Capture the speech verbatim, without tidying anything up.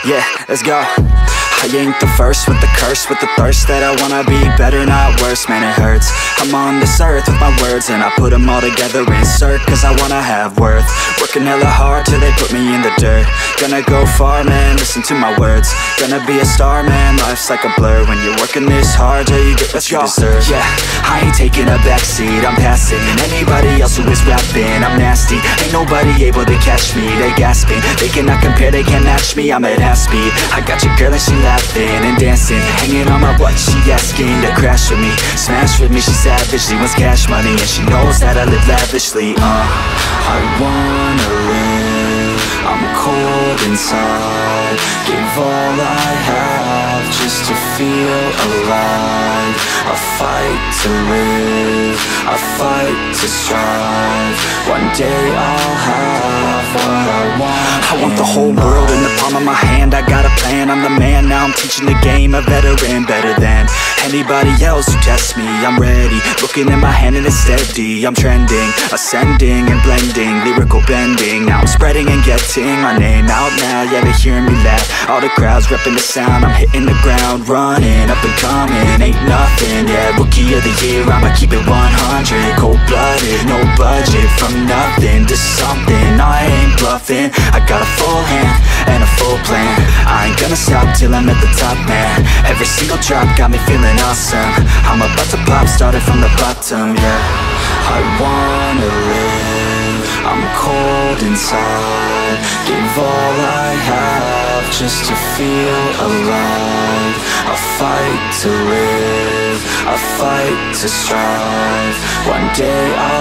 Yeah, let's go. I ain't the first with the curse, with the thirst that I wanna be better, not worse. Man, it hurts. I'm on this earth with my words, and I put them all together, insert, cause I wanna have worth. Working hella hard till they put me in the dirt. Gonna go far, man, listen to my words. Gonna be a star, man, life's like a blur. When you're working this hard, yeah, you get what you deserve. Yeah, I ain't taking a backseat, I'm passing anybody else who is rapping. I'm nasty, ain't nobody able to catch me. They gasping, they cannot compare, they can't match me. I'm at half speed, I got your girl and she laughing and dancing, hanging on my butt, she asking to crash with me, smash with me. She savage, she wants cash money, and she knows that I live lavishly. Uh, I wanna live, I'm cold inside. Give all I have just to feel alive. I fight to live, I fight to strive. One day I'll have what I want. I want the whole world in the palm of my hand. I got a plan, I'm the man. Now I'm teaching the game, a veteran, better than anybody else who tests me. I'm ready, looking at my hand and it's steady. I'm trending, ascending and blending, lyrical bending. Now I'm spreading and getting my name out now. Yeah, they hearing me laugh, all the crowds repping the sound. I'm hitting the ground running, up and coming, ain't nothing. Yeah, rookie of the year, I'ma keep it one hundred. Cold-blooded, no budget, from nothing to something. I ain't bluffing, I got a full hand and a full plan. I ain't gonna stop till I'm at the top, man. Every single drop got me feeling awesome. I'm about to pop, started from the bottom, yeah. I wanna live, I'm cold inside. Give all I have just to feel alive. I fight to live, I fight to strive. One day I'll